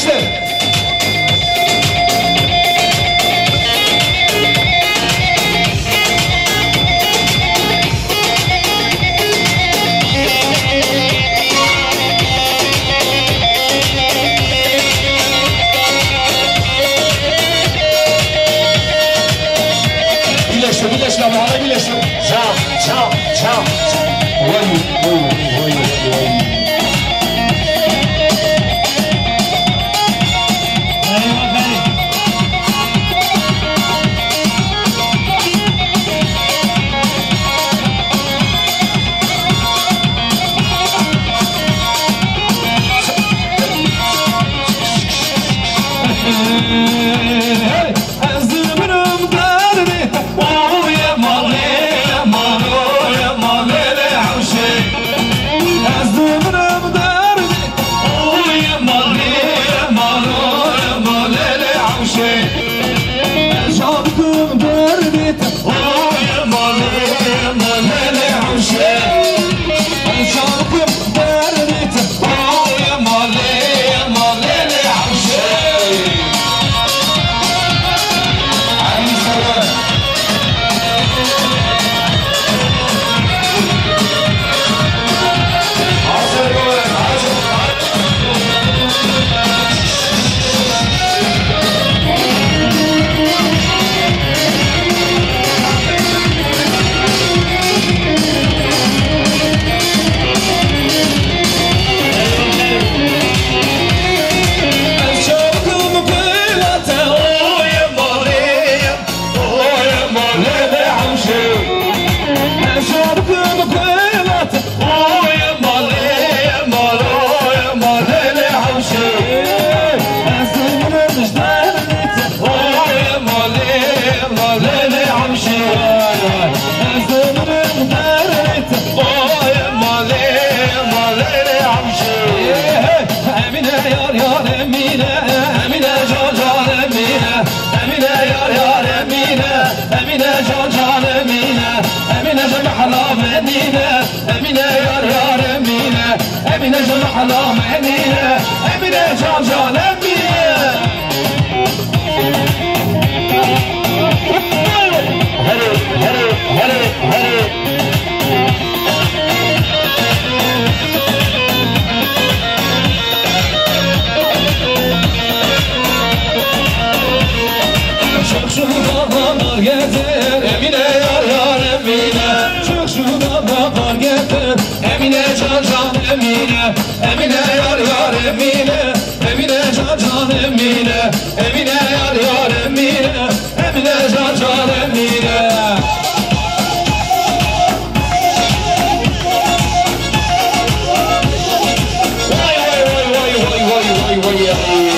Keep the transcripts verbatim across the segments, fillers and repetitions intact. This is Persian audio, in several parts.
gençler. Birleştir, birleştir abi, hala birleştir. Çam, çam, çam. Vay, vay, vay, vay. Emine yar yar Emine, Emine can halam Emine, Emine can can Emine. Hadi hadi hadi hadi. Çok şu dağlar getir, Emine yar yar Emine. Çok şu dağlar getir, Emine can can Emine. Emine yar yar Emine, Emine can can Emine. Emine yar yar Emine, Emine can can Emine. Vay vay vay vay vay vay vay vay.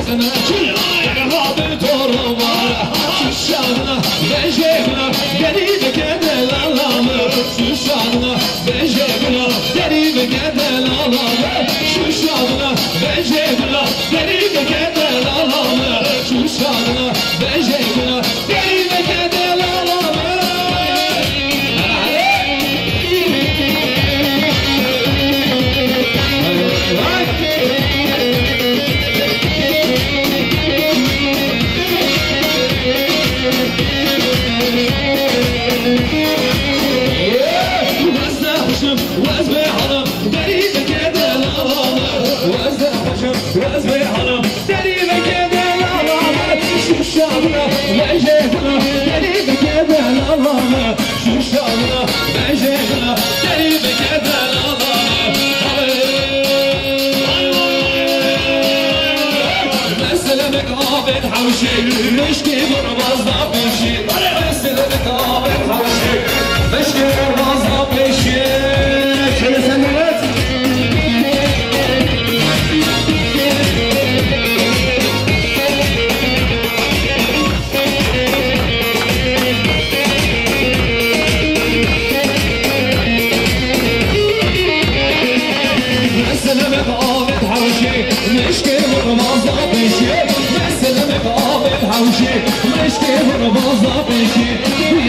سنة كل رابط ورمار شوشانا بجيبنا قريب كده لالامر شوشانا بجيبنا قريب كده لالامر شوشانا بجيبنا قريب كده لالامر شوشانا بجيبنا قريب كده لالامر وازبي حرام قريب كده لالامر وازبي حرام قريب كده لالامر شوشانا بجيبنا قريب كده لالامر شوشانا بجيبنا قريب كده لالامر مسلمك عابد حوشي مشكي برمزنا بشي مسلمك عابد حوشي مشكي برمزنا بشي شنو سنوات مسلمك عابد حوشي مشكي برمزنا بشي مسلمك عابد حوشي مشكي برمزنا بشي